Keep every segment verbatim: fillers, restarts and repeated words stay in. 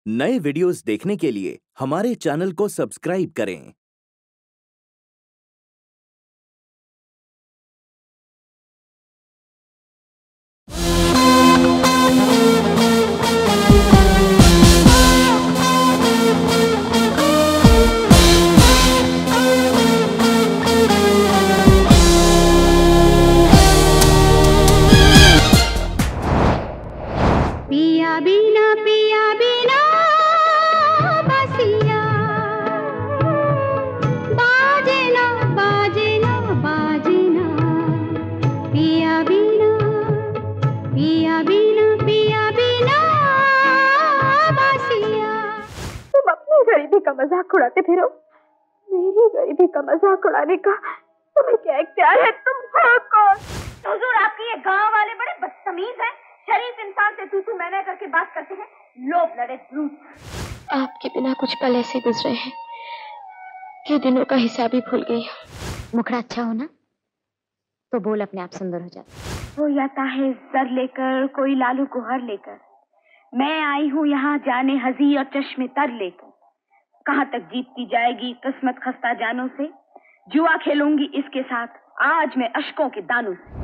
नए वीडियोस देखने के लिए हमारे चैनल को सब्सक्राइब करें। पिया बिना पिया बिना बसिया बाजे ना बाजे ना बाजे ना पिया बिना पिया बिना पिया बिना बसिया। तुम अपनी गरीबी का मजाक उड़ाते फिरो, मेरी गरीबी का मजाक उड़ाने का तुम्हें क्या इख्तियार है? तुम हो कौन? हुजूर, आपके ये गांव वाले बड़े बदतमीज हैं। शरीफ इंसान से तू तू मैंने करके बात करते हैं। लोभ लड़े ब्रूट। आपके बिना कुछ पल ऐसे गुजरे हैं कि दिनों का हिसाब ही भूल गई हूँ। मुखड़ा अच्छा हो ना तो बोल अपने आप सुंदर हो जाता। वो आता है सर लेकर, कोई लालू को हर लेकर। मैं आई हूँ यहाँ जाने हजी और चश्मे तर लेकर। कहाँ तक जीत की जाएगी किस्मत खस्ता जानों से। जुआ खेलूंगी इसके साथ आज मैं अशकों के दानों से।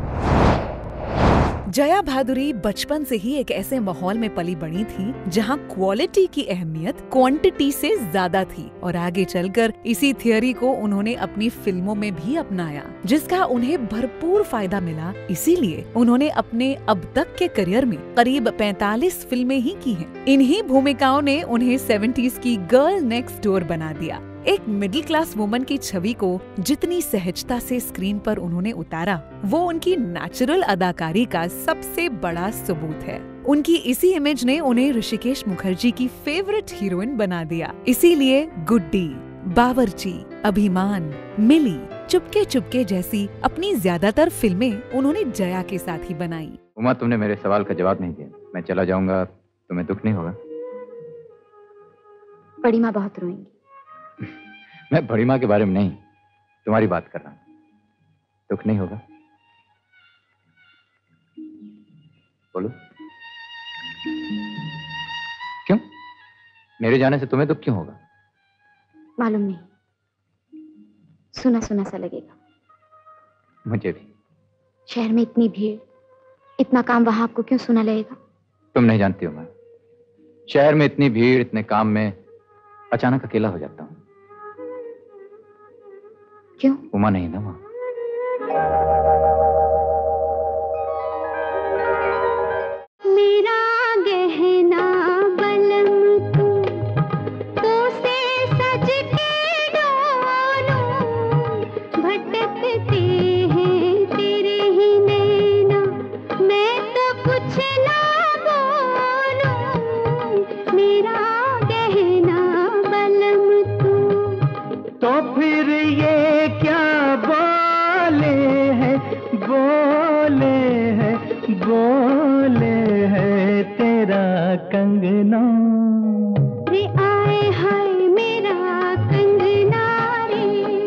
जया भादुरी बचपन से ही एक ऐसे माहौल में पली बड़ी थी जहां क्वालिटी की अहमियत क्वांटिटी से ज्यादा थी और आगे चलकर इसी थियरी को उन्होंने अपनी फिल्मों में भी अपनाया, जिसका उन्हें भरपूर फायदा मिला। इसीलिए उन्होंने अपने अब तक के करियर में करीब पैंतालीस फिल्में ही की हैं। इन्हीं भूमिकाओं ने उन्हें सेवेंटीज की गर्ल नेक्स्ट डोर बना दिया। एक मिडिल क्लास वुमन की छवि को जितनी सहजता से स्क्रीन पर उन्होंने उतारा, वो उनकी नेचुरल अदाकारी का सबसे बड़ा सबूत है। उनकी इसी इमेज ने उन्हें ऋषिकेश मुखर्जी की फेवरेट हीरोइन बना दिया। इसीलिए गुड्डी, बावर्ची, अभिमान, मिली, चुपके चुपके जैसी अपनी ज्यादातर फिल्में उन्होंने जया के साथ ही बनाई। उमा, तुमने मेरे सवाल का जवाब नहीं दिया। मैं चला जाऊंगा, तुम्हें दुख नहीं होगा? बड़ी माँ बहुत रोएंगी। मैं बड़ी माँ के बारे में नहीं, तुम्हारी बात कर रहा हूं। दुख नहीं होगा? बोलो। क्यों? मेरे जाने से तुम्हें दुख क्यों होगा? मालूम नहीं, सुना सुना सा लगेगा। मुझे भी। शहर में इतनी भीड़, इतना काम, वहां आपको क्यों सुना लगेगा? तुम नहीं जानती हो, मैं शहर में इतनी भीड़, इतने काम में अचानक अकेला हो जाता हूँ। क्यों? उमा नहीं ना माँ। मेरा गहना बलम तू, तो से सज के डोलूं, भटकते हैं तेरे ही नैना, मैं तो कुछ ना बोलूं। मेरा गहना बलम तू, तो फिर ये क्या बोले हैं, बोले हैं, बोले हैं तेरा कंगना। रे आए हाय मेरा कंगना रे,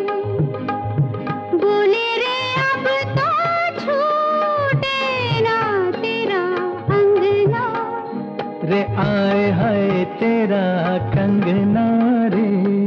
बोले रे अब तो छूटे ना तेरा अंगना। रे आए हाय तेरा कंगना रे।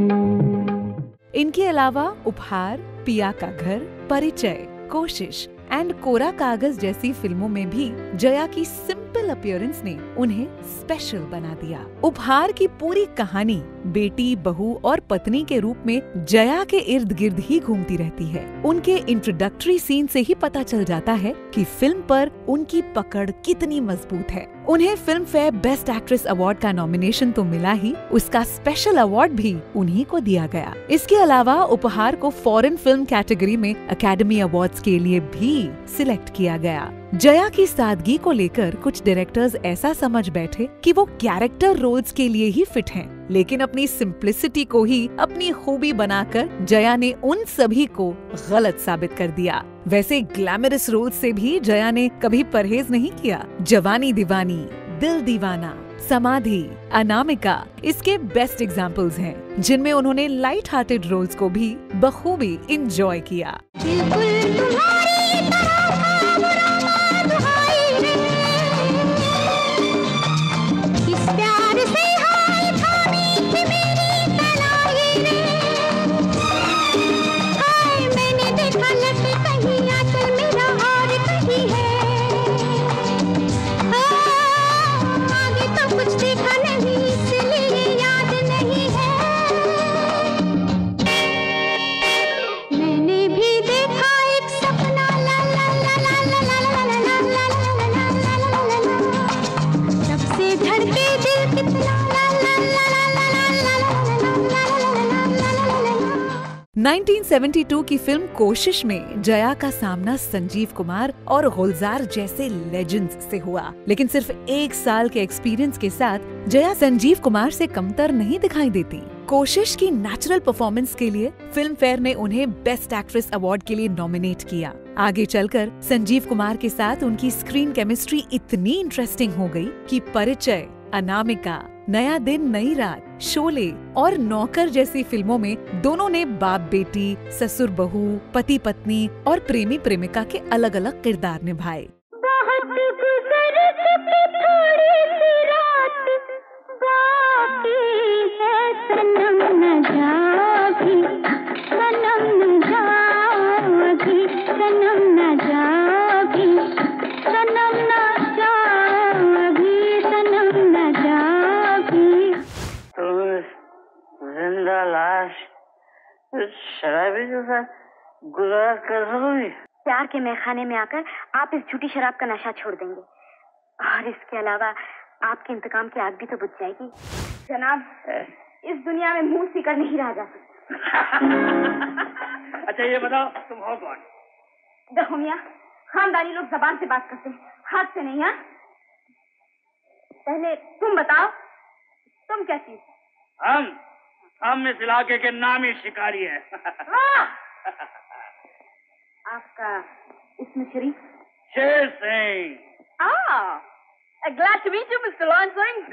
इनके अलावा उपहार, पिया का घर, परिचय, कोशिश एंड कोरा कागज जैसी फिल्मों में भी जया की सिंपल अपीयरेंस ने उन्हें स्पेशल बना दिया। उपहार की पूरी कहानी बेटी, बहू और पत्नी के रूप में जया के इर्द गिर्द ही घूमती रहती है। उनके इंट्रोडक्टरी सीन से ही पता चल जाता है कि फिल्म पर उनकी पकड़ कितनी मजबूत है। उन्हें Filmfare best actress award का नॉमिनेशन तो मिला ही, उसका स्पेशल अवार्ड भी उन्हीं को दिया गया। इसके अलावा उपहार को फॉरेन फिल्म कैटेगरी में अकेडमी अवार्ड्स के लिए भी सिलेक्ट किया गया। जया की सादगी को लेकर कुछ डायरेक्टर्स ऐसा समझ बैठे कि वो कैरेक्टर रोल्स के लिए ही फिट हैं, लेकिन अपनी सिंप्लिसिटी को ही अपनी खूबी बनाकर जया ने उन सभी को गलत साबित कर दिया। वैसे ग्लैमरस रोल्स से भी जया ने कभी परहेज नहीं किया। जवानी दीवानी, दिल दीवाना, समाधि, अनामिका इसके बेस्ट एग्जाम्पल्स हैं, जिनमें उन्होंने लाइट हार्टेड रोल्स को भी बखूबी इंजॉय किया। इस प्यार से हाय उन्नीस सौ बहत्तर की फिल्म कोशिश में जया का सामना संजीव कुमार और गुलजार जैसे लेजेंड्स से हुआ, लेकिन सिर्फ एक साल के एक्सपीरियंस के साथ जया संजीव कुमार से कमतर नहीं दिखाई देती। कोशिश की नेचुरल परफॉर्मेंस के लिए फिल्म फेयर ने उन्हें बेस्ट एक्ट्रेस अवार्ड के लिए नॉमिनेट किया। आगे चलकर संजीव कुमार के साथ उनकी स्क्रीन केमिस्ट्री इतनी इंटरेस्टिंग हो गई कि परिचय, अनामिका, नया दिन नई रात, शोले और नौकर जैसी फिल्मों में दोनों ने बाप बेटी, ससुर बहू, पति पत्नी और प्रेमी प्रेमिका के अलग अलग किरदार निभाए। शराबी के साथ गुजारा कर रही। प्यार के मैखाने में आकर आप इस झूठी शराब का नशा छोड़ देंगे और इसके अलावा आपके इंतकाम की आग भी तो बुझ जाएगी। जनाब, इस दुनिया में मुंह सीकर नहीं रहा जा सकता। अच्छा ये बताओ, तुम हो कौन? देखो मियां, खानदानी लोग जबान से बात करते हैं, हाथ से नहीं। हाँ, पहले तुम बताओ, तुम क्या चीज? हम हम इस इलाके के नामी शिकारी हैं। आपका इसमें शरीफ? Sher Singh. Ah, glad to meet you, Mister Lion Singh.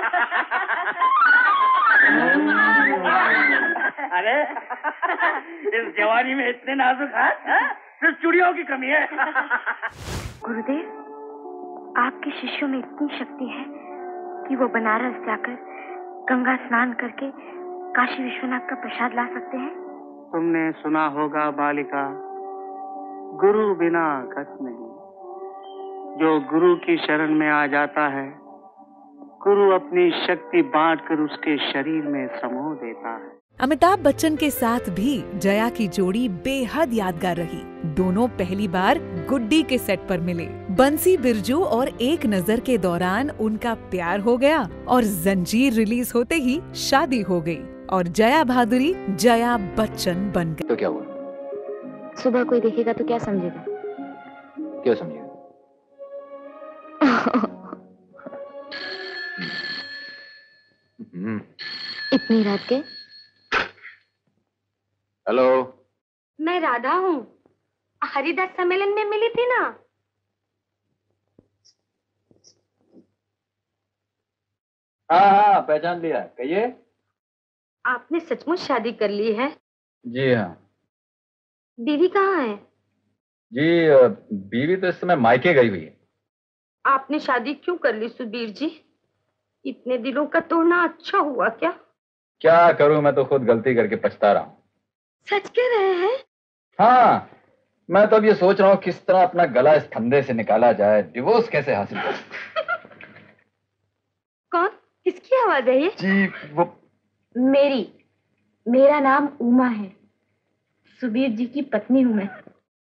अरे इस जवानी में इतने नाजुक हाथ, सिर्फ चूड़ियों की कमी है। गुरुदेव, आपके शिष्यों में इतनी शक्ति है कि वो बनारस जाकर गंगा स्नान करके काशी विश्वनाथ का प्रसाद ला सकते हैं। तुमने सुना होगा बालिका, गुरु बिना गत नहीं। जो गुरु की शरण में आ जाता है, गुरु अपनी शक्ति बांटकर उसके शरीर में समो देता है। अमिताभ बच्चन के साथ भी जया की जोड़ी बेहद यादगार रही। दोनों पहली बार गुड्डी के सेट पर मिले। बंसी बिरजू और एक नजर के दौरान उनका प्यार हो गया और जंजीर रिलीज होते ही शादी हो गई और जया भादुरी जया बच्चन बन गई। तो क्या हुआ? सुबह कोई देखेगा तो क्या समझेगा? क्या समझेगा? इतनी रात के? हेलो, मैं राधा हूँ, हरिदास सम्मेलन में मिली थी ना। हाँ हाँ पहचान लिया। कहिए। आपने सचमुच शादी कर ली है? जी हाँ। बीवी कहाँ है? जी बीवी तो इस समय मायके गई हुई है। आपने शादी क्यों कर ली सुबीर जी? इतने दिलों का तोड़ना अच्छा हुआ क्या? क्या करूं, मैं तो खुद गलती करके पछता रहा हूँ। सच कह रहे हैं? हाँ, मैं तो अब ये सोच रहा हूँ किस तरह अपना गला इस फंदे से निकाला जाए, डिवोर्स कैसे हासिल करें। कौन? किसकी आवाज है ये? जी वो मेरी। मेरा नाम उमा है, सुबीर जी की पत्नी हूँ मैं।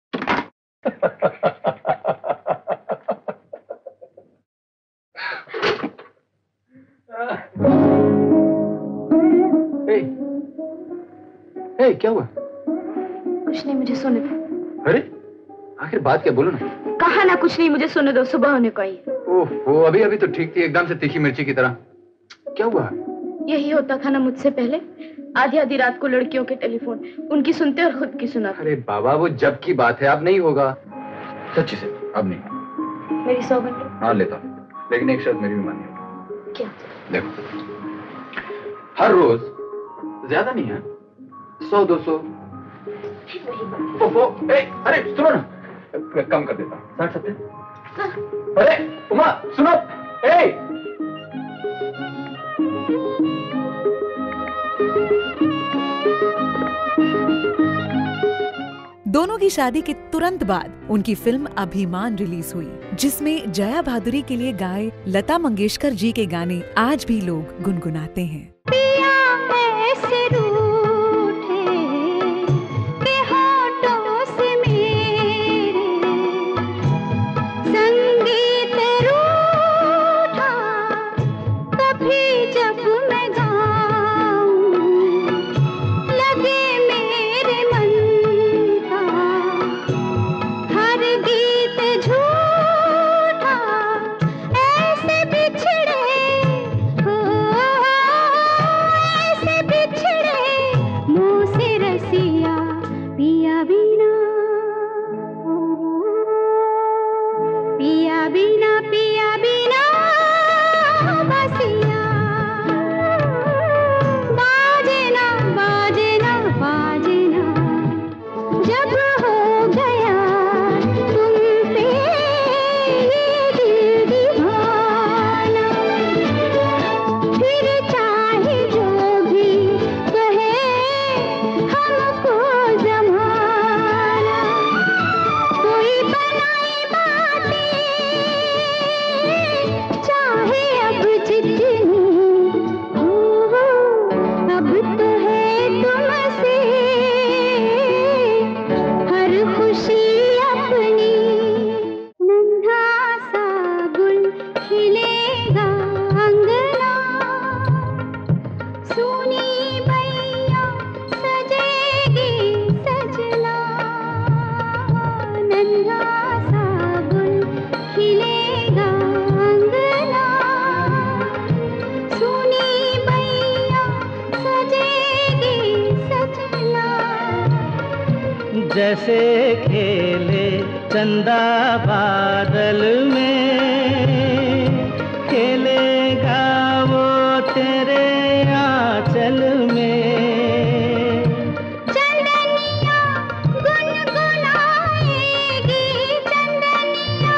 ए, ए, क्या हुआ? कुछ नहीं, मुझे सोने दो। अरे आखिर बात क्या, बोलो ना। कहा ना कुछ नहीं, मुझे सोने दो, सुबह होने को आई। ओह वो अभी अभी तो ठीक थी, एकदम से तीखी मिर्ची की तरह। क्या हुआ? यही होता था ना मुझसे पहले, आधी आधी रात को लड़कियों के टेलीफोन, उनकी सुनते और खुद की सुनाते। अरे बाबा वो जब की बात है, अब नहीं होगा। सच्ची से अब नहीं। मेरी सौगंध? हाँ लेता हूँ, लेकिन एक शर्त मेरी भी माननी होगी। क्या? देखो हर रोज, ज्यादा नहीं है, सौ दो सौ। ए, अरे सुनो ना, कम कर देता हूँ, साठ सत्तर। अरे उमा सुनो, ए दोनों की शादी के तुरंत बाद उनकी फिल्म अभिमान रिलीज हुई, जिसमें जया भादुरी के लिए गाए लता मंगेशकर जी के गाने आज भी लोग गुनगुनाते हैं। पिया ऐसे रूठे के होठों से मेरे संगीत रूठा, कभी जब मैं गाऊं लगे मेरे जैसे खेले चंदा बादल में, खेलेगा वो तेरे आंचल में। चंदनिया गुनगुनाएगी, चंदनिया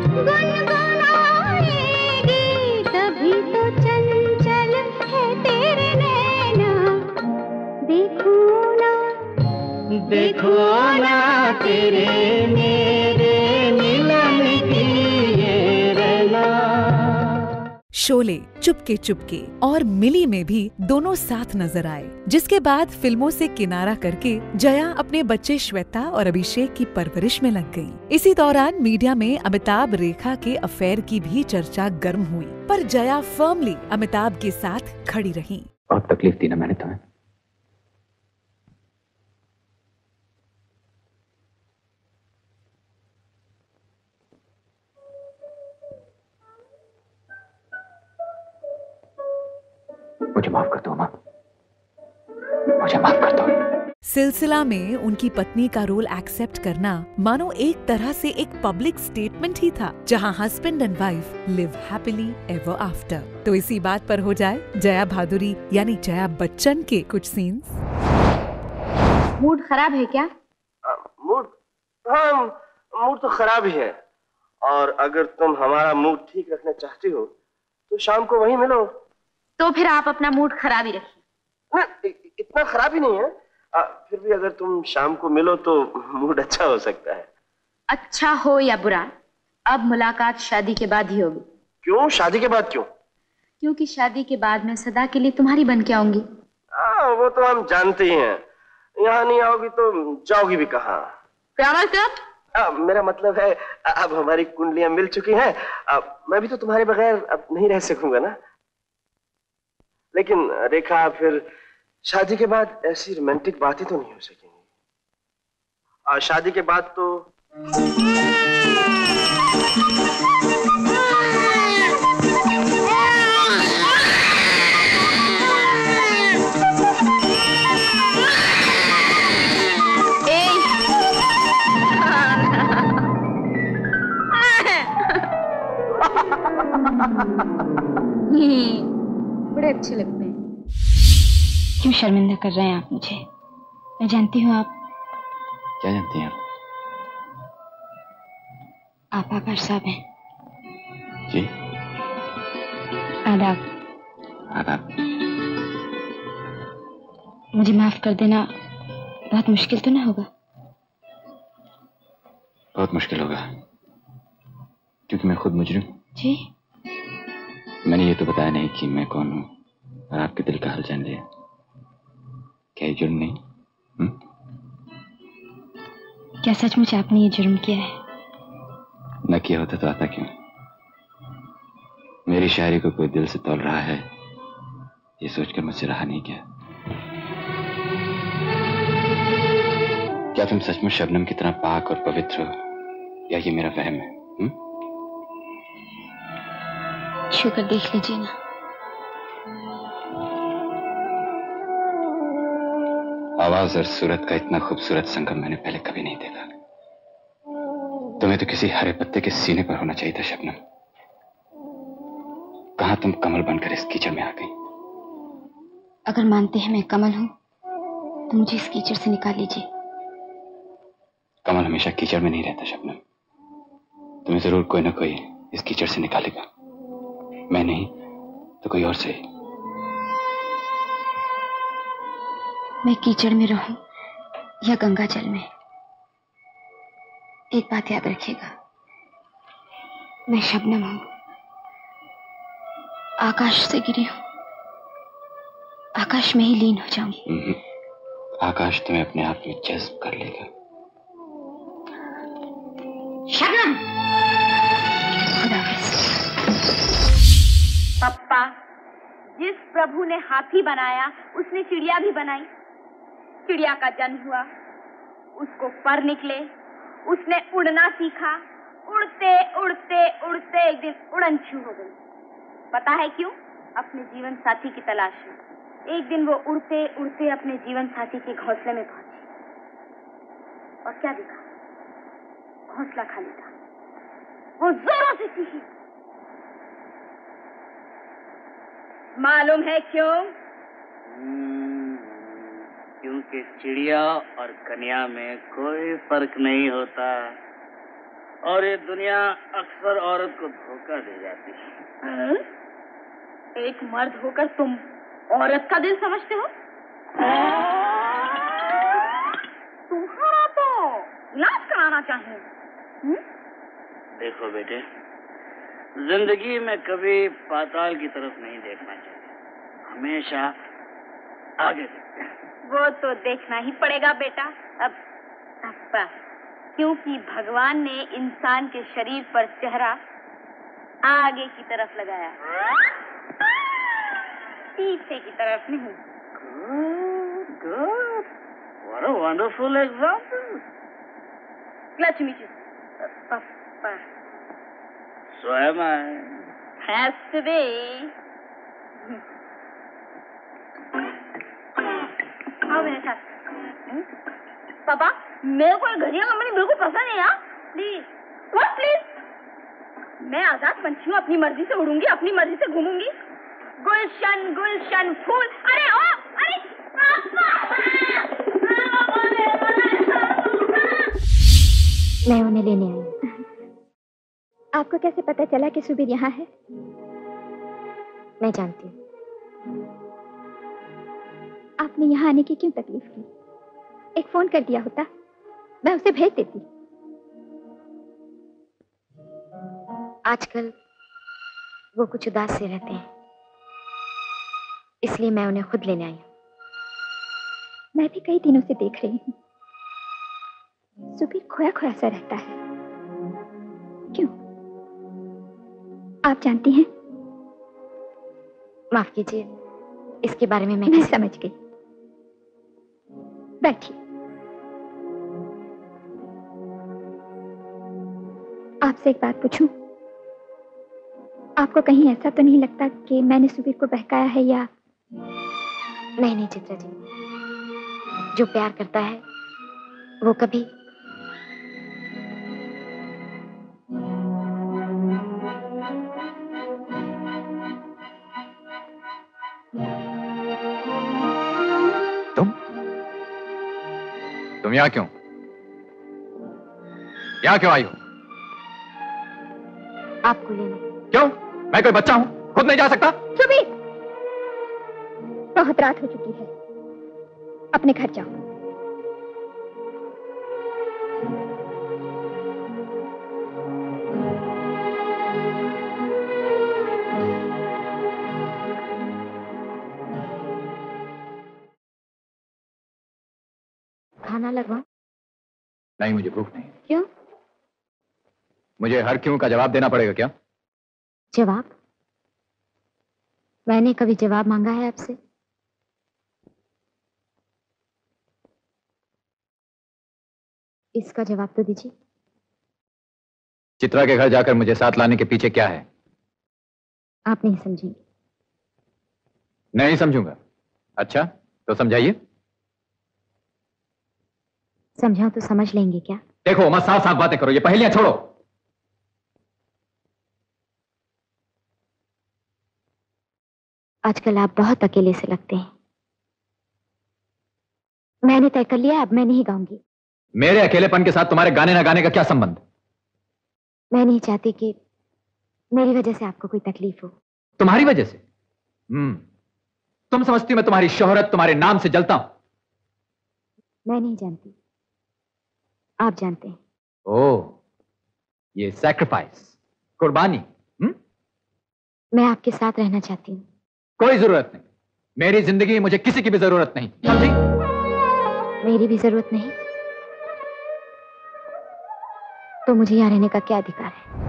गुनगुनाएगी, तभी तो चंचल है तेरे नैना। देखो ना देखो ना तेरे मेरे मिलन की ये रहना। शोले, चुपके चुपके और मिली में भी दोनों साथ नजर आए, जिसके बाद फिल्मों से किनारा करके जया अपने बच्चे श्वेता और अभिषेक की परवरिश में लग गई। इसी दौरान मीडिया में अमिताभ रेखा के अफेयर की भी चर्चा गर्म हुई, पर जया फर्मली अमिताभ के साथ खड़ी रही। बहुत तकलीफ दी ना मैंने तुम्हें। मुझे माफ कर दो माँ, मुझे माफ कर दो। सिलसिला में उनकी पत्नी का रोल एक्सेप्ट करना मानो एक तरह से एक पब्लिक स्टेटमेंट ही था, जहां husband and wife live happily ever after. तो इसी बात पर हो जाए जया भादुरी यानी जया बच्चन के कुछ सीन्स। मूड खराब है क्या? मूड? हाँ, मूड तो खराब ही है। और अगर तुम हमारा मूड ठीक रखना चाहती हो तो शाम को वहीं मिलो। तो फिर आप अपना मूड खराब ही रखिए। ना, इतना खराब ही नहीं है। आ, फिर भी अगर तुम शाम को मिलो तो मूड अच्छा हो सकता है। अच्छा हो या बुरा, अब मुलाकात शादी के बाद ही होगी। क्यों शादी के बाद? क्यों? क्योंकि शादी के बाद मैं सदा के लिए तुम्हारी बन के आऊंगी। आ, वो तो हम जानते ही हैं। यहाँ नहीं आओगी तो जाओगी भी कहाँ? क्या मतलब? आ, मेरा मतलब है अब हमारी कुंडलियां मिल चुकी हैं। आ, मैं भी तो तुम्हारे बगैर अब नहीं रह सकूंगा ना। लेकिन रेखा, फिर शादी के बाद ऐसी रोमांटिक बातें तो नहीं हो सकेंगी। आ, शादी के बाद तो बड़े अच्छे लगते हैं। क्यों शर्मिंदा कर रहे हैं आप मुझे? मैं जानती हूँ आप। क्या जानती हैं? आप आकाश साहब हैं। जी। आदाब। आदाब। मुझे माफ कर देना बहुत मुश्किल तो ना होगा? बहुत मुश्किल होगा, क्योंकि मैं खुद मुजरिम। जी। मैंने ये तो बताया नहीं कि मैं कौन हूँ और आपके दिल का हाल जान लिया। क्या ये जुर्म नहीं? हुँ? क्या सचमुच आपने ये जुर्म किया है? न किया होता तो आता क्यों? मेरी शायरी को कोई दिल से तौल रहा है, ये सोचकर मुझसे रहा नहीं गया। क्या तुम सचमुच शबनम की तरह पाक और पवित्र हो, या ये मेरा वहम है? हुँ? शुक्र, देख लीजिए ना। आवाज और सूरत का इतना खूबसूरत संगम मैंने पहले कभी नहीं देखा। तुम्हें तो किसी हरे पत्ते के सीने पर होना चाहिए था शबनम। कहां तुम कमल बनकर इस कीचड़ में आ गई? अगर मानते हैं मैं कमल हूं तो मुझे इस कीचड़ से निकाल लीजिए। कमल हमेशा कीचड़ में नहीं रहता शबनम। तुम्हें जरूर कोई ना कोई इस कीचड़ से निकालेगा। मैं नहीं तो कोई और सही। मैं कीचड़ में रहूं या गंगा जल में, एक बात याद रखिएगा, मैं शबनम हूं, आकाश से गिरी हूं, आकाश में ही लीन हो जाऊंगी। आकाश तुम्हें अपने आप में जज्ब कर लेगा। शबनम, खुदा हाफिज। पप्पा, जिस प्रभु ने हाथी बनाया उसने चिड़िया भी बनाई। चिड़िया का जन्म हुआ, उसको पर निकले, उसने उड़ना सीखा। उड़ते उड़ते उड़ते एक दिन उड़न छू हो गई। पता है क्यों? अपने जीवन साथी की तलाश में। एक दिन वो उड़ते उड़ते अपने जीवन साथी के घोंसले में पहुंची और क्या देखा? हौसला खाली था। वो जोरों से चीखी। मालूम है क्यों? क्योंकि चिड़िया और कन्या में कोई फर्क नहीं होता और ये दुनिया अक्सर औरत को धोखा दे जाती है। एक मर्द होकर तुम औरत का दिल समझते हो? तुम्हारा तो इलाज कराना चाहिए। हुँ? देखो बेटे, जिंदगी में कभी पाताल की तरफ नहीं देखना चाहिए, हमेशा आगे देखते हैं। वो तो देखना ही पड़ेगा बेटा। अब अब क्योंकि भगवान ने इंसान के शरीर पर चेहरा आगे की तरफ लगाया, पीछे की तरफ नहीं। Good, good. What a wonderful example. Glad to meet you, uh, Papa. So am I. Has to be. आओ मेरे साथ। पापा, मेरे को घड़ियां कंपनी बिल्कुल पसंद नहीं है। Please, what please? मैं आजाद पंछी हूँ, अपनी मर्जी से उड़ूंगी, अपनी मर्जी से घूमूंगी। गुलशन गुलशन फूल। अरे ओ, अरे मैं उन्हें लेने आई हूँ। आपको कैसे पता चला कि सुबीर यहाँ है? मैं जानती हूँ। आपने यहाँ आने की क्यों तकलीफ की? एक फोन कर दिया होता, मैं उसे भेज देती। आजकल वो कुछ उदास से रहते हैं, इसलिए मैं उन्हें खुद लेने आई हूँ। मैं भी कई दिनों से देख रही हूँ, सुबीर खोया खोया सा रहता है। क्यों? आप जानती हैं? माफ कीजिए, इसके बारे में मैं, मैं समझ गई। बैठिए। आपसे एक बात पूछूं? आपको कहीं ऐसा तो नहीं लगता कि मैंने सुबीर को बहकाया है या? नहीं नहीं चित्रा जी, जो प्यार करता है वो कभी तुम तुम यहाँ क्यों? यहाँ क्यों आई हो? आपको लेना। क्यों? मैं कोई बच्चा हूँ, खुद नहीं जा सकता? सुबीर, बहुत रात हो चुकी है, अपने घर जाओ। खाना लगवाऊं? नहीं, मुझे भूख नहीं। क्यों? मुझे हर क्यों का जवाब देना पड़ेगा क्या? जवाब? मैंने कभी जवाब मांगा है आपसे? इसका जवाब तो दीजिए। चित्रा के घर जाकर मुझे साथ लाने के पीछे क्या है? आप नहीं समझेंगे। नहीं समझूंगा। अच्छा, तो समझाइए। समझाऊं तो समझ लेंगे क्या? देखो, मत साफ साफ बातें करो, ये पहेलियां छोड़ो। आजकल आप बहुत अकेले से लगते हैं। मैंने तय कर लिया, अब मैं नहीं गाऊंगी। मेरे अकेलेपन के साथ तुम्हारे गाने ना गाने का क्या संबंध? मैं नहीं चाहती कि मेरी वजह से आपको कोई तकलीफ हो। तुम्हारी वजह से? हम्म, तुम समझती हो मैं तुम्हारी शोहरत, तुम्हारे नाम से जलता हूं? मैं नहीं जानती, आप जानते हैं। ओह, ये सैक्रिफाइस, कुर्बानी। हम्म? मैं आपके साथ रहना चाहती हूँ। कोई जरूरत नहीं, मेरी जिंदगी मुझे किसी की भी जरूरत नहीं, समझी? मेरी भी जरूरत नहीं, तो मुझे यहाँ रहने का क्या अधिकार है?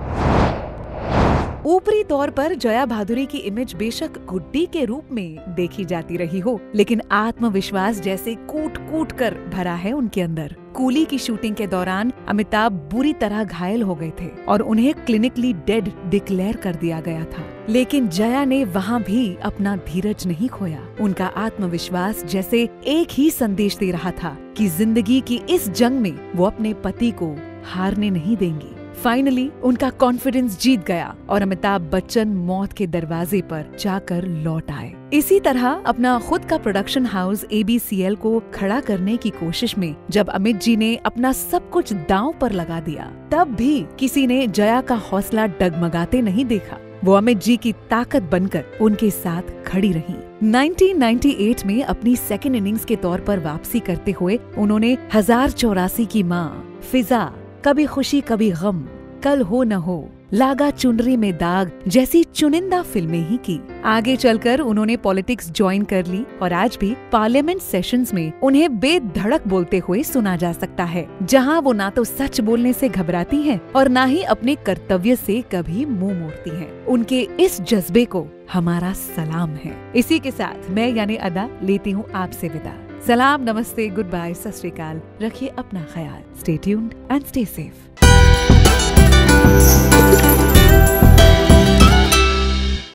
ऊपरी तौर पर जया भादुरी की इमेज बेशक गुड्डी के रूप में देखी जाती रही हो, लेकिन आत्मविश्वास जैसे कूट कूट कर भरा है उनके अंदर। कूली की शूटिंग के दौरान अमिताभ बुरी तरह घायल हो गए थे और उन्हें क्लिनिकली डेड डिक्लेयर कर दिया गया था, लेकिन जया ने वहाँ भी अपना धीरज नहीं खोया। उनका आत्मविश्वास जैसे एक ही संदेश दे रहा था कि जिंदगी की इस जंग में वो अपने पति को हारने नहीं देंगी। फाइनली उनका कॉन्फिडेंस जीत गया और अमिताभ बच्चन मौत के दरवाजे पर जाकर लौट आए। इसी तरह अपना खुद का production house A B C L को खड़ा करने की कोशिश में जब अमित जी ने अपना सब कुछ दांव पर लगा दिया, तब भी किसी ने जया का हौसला डगमगाते नहीं देखा। वो अमित जी की ताकत बनकर उनके साथ खड़ी रही। नाइनटीन नाइंटी एट में अपनी सेकेंड इनिंग्स के तौर पर वापसी करते हुए उन्होंने हजार चौरासी की माँ, फिजा, कभी खुशी कभी गम, कल हो न हो, लागा चुनरी में दाग जैसी चुनिंदा फिल्में ही की। आगे चलकर उन्होंने पॉलिटिक्स ज्वाइन कर ली और आज भी पार्लियामेंट सेशंस में उन्हें बेधड़क बोलते हुए सुना जा सकता है, जहां वो ना तो सच बोलने से घबराती हैं और ना ही अपने कर्तव्य से कभी मुंह मोड़ती हैं। उनके इस जज्बे को हमारा सलाम है। इसी के साथ मैं यानी अदा लेती हूँ आपसे विदा। सलाम, नमस्ते, गुड बाय, सत श्री अकाल। रखिए अपना ख्याल। Stay tuned and stay safe.